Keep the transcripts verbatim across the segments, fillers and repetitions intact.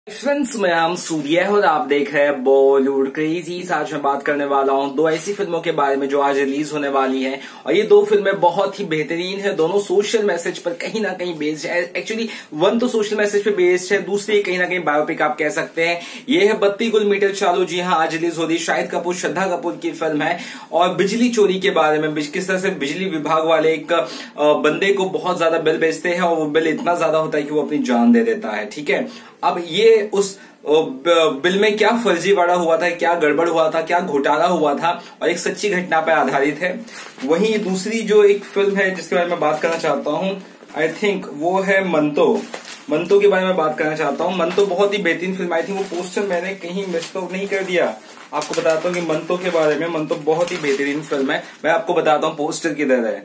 Friends, मैं हम सूर्य और आप देख रहे हैं बॉलीवुड क्रेजी। आज मैं बात करने वाला हूं दो ऐसी फिल्मों के बारे में जो आज रिलीज होने वाली हैं और ये दो फिल्में बहुत ही बेहतरीन है। दोनों सोशल मैसेज पर कहीं ना कहीं बेस्ड है। एक्चुअली वन तो सोशल मैसेज पे बेस्ड है, दूसरी कहीं ना कहीं बायोपिक आप कह सकते हैं। ये है बत्ती गुल मीटर चालू। जी हाँ, आज रिलीज हो रही शाहिद कपूर श्रद्धा कपूर की फिल्म है और बिजली चोरी के बारे में, किस तरह से बिजली विभाग वाले एक बंदे को बहुत ज्यादा बिल बेचते हैं और वो बिल इतना ज्यादा होता है कि वो अपनी जान दे देता है। ठीक है, अब ये उस बिल में क्या फर्जीवाड़ा हुआ था, क्या गड़बड़ हुआ था, क्या घोटाला हुआ था और एक सच्ची घटना पर आधारित है। वहीं दूसरी जो एक फिल्म है जिसके बारे में बात करना चाहता हूं, आई थिंक वो है मंतो। मंतो के बारे में बात करना चाहता हूं। मंतो बहुत ही बेहतरीन फिल्म आई थी। वो पोस्टर मैंने कहीं मिस तो नहीं कर दिया। आपको बताता हूँ कि मंतो के बारे में। मंतो बहुत ही बेहतरीन फिल्म है। मैं आपको बताता हूँ पोस्टर किधर है।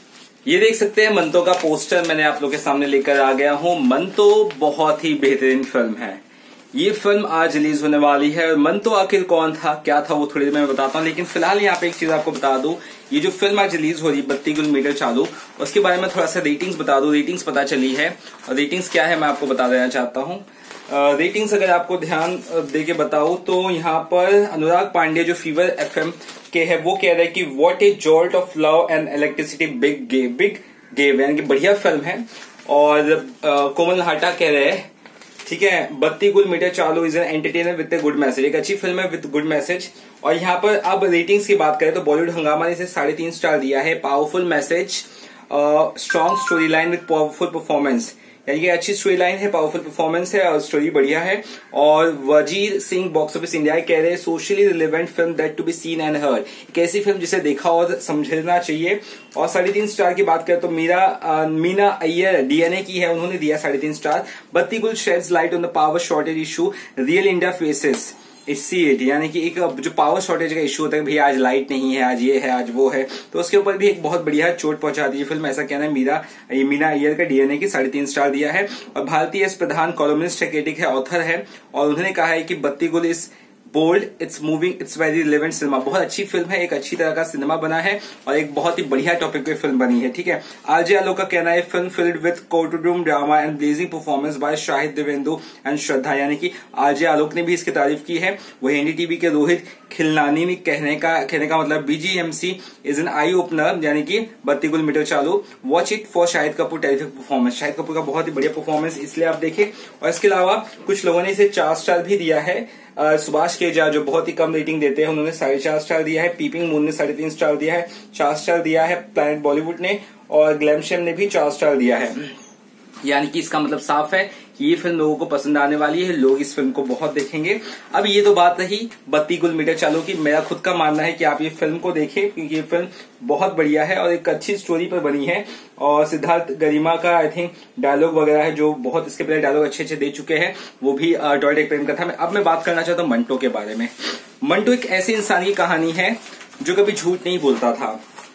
ये देख सकते हैं मंतो का पोस्टर मैंने आप लोगों के सामने लेकर आ गया हूं। मंतो बहुत ही बेहतरीन फिल्म है। ये फिल्म आज रिलीज होने वाली है और मंतो आखिर कौन था, क्या था, वो थोड़ी देर में बताता हूं। लेकिन फिलहाल यहाँ पे एक चीज आपको बता दूं, ये जो फिल्म आज रिलीज हो रही है बत्ती गुल मीटर चालू, उसके बारे में थोड़ा सा रेटिंग्स बता दूं। रेटिंग्स पता चली है और रेटिंग्स क्या है मैं आपको बता देना चाहता हूँ। रेटिंग्स अगर आपको ध्यान दे के बताऊं तो यहाँ पर अनुराग पांडे जो फीवर एफएम के है वो कह रहे हैं कि what a jolt of love and electricity big gave big gave यानी कि बढ़िया फिल्म है। और कोमल हाटा कह रहे हैं ठीक है, बत्ती Gul Meter Chalu is an entertainer with a good message. एक अच्छी फिल्म है विद गुड मैसेज। और यहाँ पर अब रेटिंग्स की बात करें तो बॉलीवुड हंगामा ने इसे साढ़े तीन स्टार दिया है। Powerful message, strong story line with powerful performance, यानी कि अच्छी स्टोरी लाइन है, पावरफुल परफॉर्मेंस है और स्टोरी बढ़िया है। और वजीर सिंह बॉक्स ऑफिस इंडिया कह रहे हैं socially relevant film that to be seen and heard. एक ऐसी फिल्म जिसे देखा और समझना चाहिए। और साढ़े तीन स्टार की बात करें तो मीरा आ, मीना अय्यर डीएनए की है, उन्होंने दिया साढ़े तीन star. Batti Gul shades light on the power shortage issue real India faces इसी एट, यानी कि एक जो पावर शॉर्टेज का इश्यू होता है, भैया आज लाइट नहीं है, आज ये है, आज वो है, तो उसके ऊपर भी एक बहुत बढ़िया चोट पहुंचा दी है फिल्म। ऐसा कहना है मीरा मीना अय्यर का डीएनए की साढ़े तीन स्टार दिया है। और भारतीय प्रधान कॉलमिस्ट है, क्रिटिक है, ऑथर है और उन्होंने कहा है कि Batti Gul is bold, it's moving, it's very relevant cinema. बहुत अच्छी फिल्म है, एक अच्छी तरह का सिनेमा बना है और एक बहुत ही बढ़िया टॉपिक पे फिल्म बनी है। ठीक है, आरजे आलोक का कहना है film filled with courtroom drama and blazing performance by Shahid Divyendu and Shraddha, यानी कि आरजे आलोक ने भी इसकी तारीफ की है। वही एनडीटीवी के रोहित खिलनानी ने कहने का कहने का मतलब BGMC is an eye opener, यानी कि Batti Gul Meter Chalu, watch it for Shahid Kapoor terrific performance. Shahid Kapoor का बहुत ही बढ़िया परफॉर्मेंस, इसलिए आप देखें। और इसके अलावा कुछ लोगों ने इसे चार स्टार भी दिया है। सुभाष केजा जो बहुत ही कम रेटिंग देते हैं, उन्होंने साढ़े चार स्टार दिया है। पीपिंग मून ने साढ़े तीन स्टार दिया है। चार स्टार दिया है प्लैनेट बॉलीवुड ने और ग्लैमशेम ने भी चार स्टार दिया है। यानी कि इसका मतलब साफ है कि ये फिल्म लोगों को पसंद आने वाली है, लोग इस फिल्म को बहुत देखेंगे। अब ये तो बात रही बत्ती गुल मीटर चालू की। मेरा खुद का मानना है कि आप ये फिल्म को देखें क्योंकि ये फिल्म बहुत बढ़िया है और एक अच्छी स्टोरी पर बनी है। और सिद्धार्थ गरिमा का आई थिंक डायलॉग वगैरह है जो बहुत इसके पहले डायलॉग अच्छे अच्छे दे चुके हैं, वो भी टॉयलेट एक प्रेम का था। अब मैं बात करना चाहता हूँ मंटो के बारे में। मंटो एक ऐसी इंसान की कहानी है जो कभी झूठ नहीं बोलता था,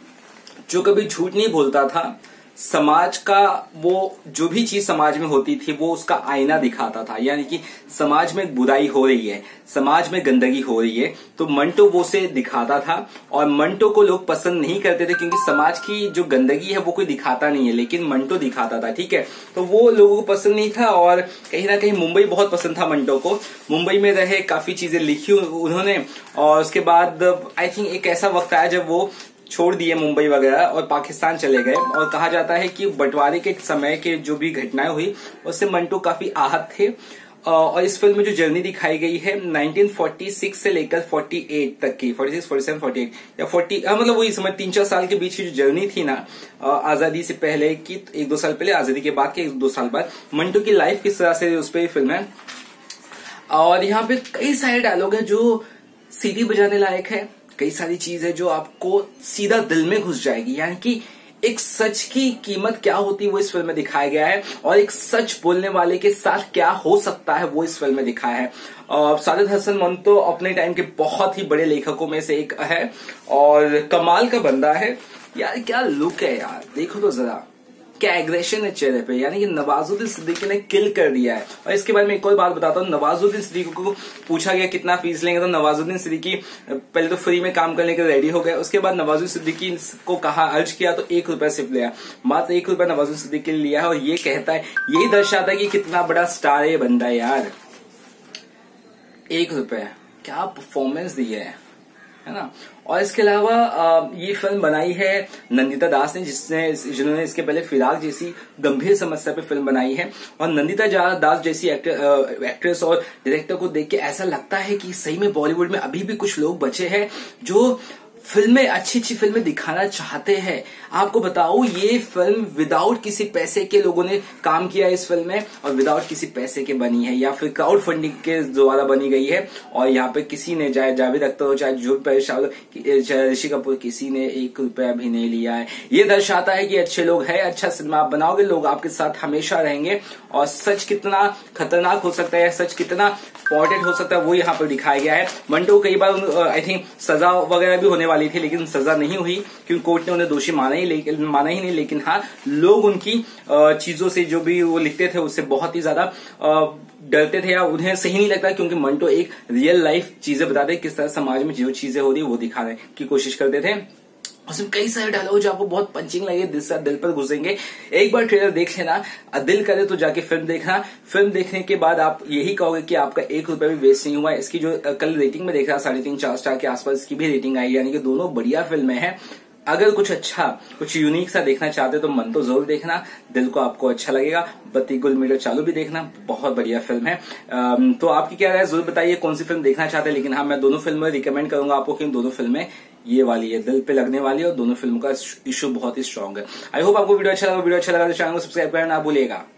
जो कभी झूठ नहीं बोलता था। समाज का वो जो भी चीज समाज में होती थी वो उसका आईना दिखाता था, यानी कि समाज में बुराई हो रही है, समाज में गंदगी हो रही है तो मंटो वो से दिखाता था। और मंटो को लोग पसंद नहीं करते थे क्योंकि समाज की जो गंदगी है वो कोई दिखाता नहीं है, लेकिन मंटो दिखाता था। ठीक है, तो वो लोगों को पसंद नहीं था और कहीं ना कहीं मुंबई बहुत पसंद था मंटो को। मुंबई में रहे, काफी चीजें लिखी उन्होंने और उसके बाद आई थिंक एक ऐसा वक्त आया जब वो छोड़ दिए मुंबई वगैरह और पाकिस्तान चले गए। और कहा जाता है कि बंटवारे के समय के जो भी घटनाएं हुई उससे मंटो काफी आहत थे। और इस फिल्म में जो जर्नी दिखाई गई है नाइनटीन फोर्टी सिक्स से लेकर अड़तालीस तक की, छियालीस, सैंतालीस, अड़तालीस या चालीस, मतलब वही समय तीन चार साल के बीच की जो जर्नी थी ना, आजादी से पहले की, एक दो साल पहले, आजादी के बाद के एक दो साल बाद, मंटो की लाइफ किस तरह से उस पर फिल्म है। और यहाँ पे कई सारे डायलॉग है जो सीटी बजाने लायक है, कई सारी चीज है जो आपको सीधा दिल में घुस जाएगी। यानी कि एक सच की कीमत क्या होती है वो इस फिल्म में दिखाया गया है और एक सच बोलने वाले के साथ क्या हो सकता है वो इस फिल्म में दिखाया है। और साजिद हसन मंटो अपने टाइम के बहुत ही बड़े लेखकों में से एक है और कमाल का बंदा है यार। क्या लुक है यार, देखो तो जरा, क्या एग्रेशन है चेहरे पे, यानी कि नवाजुद्दीन सिद्दीकी ने किल कर दिया है। और इसके बारे में एक और बात बताता हूँ, नवाजुद्दीन सिद्दीकी को पूछा गया कितना फीस लेंगे तो नवाजुद्दीन सिद्दीकी पहले तो फ्री में काम करने के रेडी हो गए, उसके बाद नवाजुद्दीन सिद्दीकी को कहा, अर्ज किया तो एक रुपया सिर्फ लिया, मात्र एक रुपया नवाजुद्दीन सिद्दीकी ने लिया है। और ये कहता है, यही दर्शाता है कि कितना बड़ा स्टार है ये बंदा यार। एक रुपए क्या परफॉर्मेंस दी है है ना। और इसके अलावा ये फिल्म बनाई है नंदिता दास ने, जिसने जिन्होंने इसके पहले फिराक जैसी गंभीर समस्या पे फिल्म बनाई है। और नंदिता दास जैसी एक्टर, एक्ट्रेस और डायरेक्टर को देख के ऐसा लगता है कि सही में बॉलीवुड में अभी भी कुछ लोग बचे हैं जो फिल्में, अच्छी अच्छी फिल्में दिखाना चाहते हैं। आपको बताओ, ये फिल्म विदाउट किसी पैसे के लोगों ने काम किया है इस फिल्म में, और विदाउट किसी पैसे के बनी है या फिर क्राउड फंडिंग के द्वारा बनी गई है। और यहाँ पे किसी ने, चाहे जावेद अख्तर हो, चाहे जो चाहे ऋषि कपूर, किसी ने एक रुपया भी नहीं लिया है। ये दर्शाता है कि अच्छे लोग हैं, अच्छा सिनेमा आप बनाओगे, लोग आपके साथ हमेशा रहेंगे। और सच कितना खतरनाक हो सकता है, सच कितना इंपॉर्टेंट हो सकता है, वो यहाँ पर दिखाया गया है। मंटो कई बार आई थिंक सजा वगैरह भी होने वाली थी, लेकिन सजा नहीं हुई क्योंकि कोर्ट ने उन्हें दोषी माना ही लेकिन माना ही नहीं। लेकिन हाँ, लोग उनकी चीजों से, जो भी वो लिखते थे, उससे बहुत ही ज्यादा डरते थे या उन्हें सही नहीं लगता, क्योंकि मंटो एक रियल लाइफ चीजें बताते हैं, किस तरह समाज में जो चीजें हो रही है वो दिखाने की कोशिश करते थे। उसमें कई सारे डायलॉग जो आपको बहुत पंचिंग लगे, दिल से दिल पर घुसेंगे। एक बार ट्रेलर देख लेना, दिल करे तो जाके फिल्म देखना। फिल्म देखने के बाद आप यही कहोगे कि आपका एक रुपया भी वेस्ट नहीं हुआ। इसकी जो कल रेटिंग में देख रहा, साढ़े तीन चार स्टार के आसपास इसकी भी रेटिंग आई, यानी कि दोनों बढ़िया फिल्में हैं। अगर कुछ अच्छा, कुछ यूनिक सा देखना चाहते तो मन तो जरूर देखना, दिल को आपको अच्छा लगेगा। बत्ती गुल मीटर चालू भी देखना, बहुत बढ़िया फिल्म है। तो आपकी क्या राय, जरूर बताइए कौन सी फिल्म देखना चाहते हैं। लेकिन हाँ, मैं दोनों फिल्में रिकमेंड करूंगा आपको, कि दोनों फिल्में ये वाली है, दिल पे लगने वाली है, और दोनों फिल्मों का इशू बहुत ही स्ट्रांग है। आई होप आपको वीडियो अच्छा लगा। वीडियो अच्छा लगा तो चैनल को सब्सक्राइब करना ना भूलिएगा।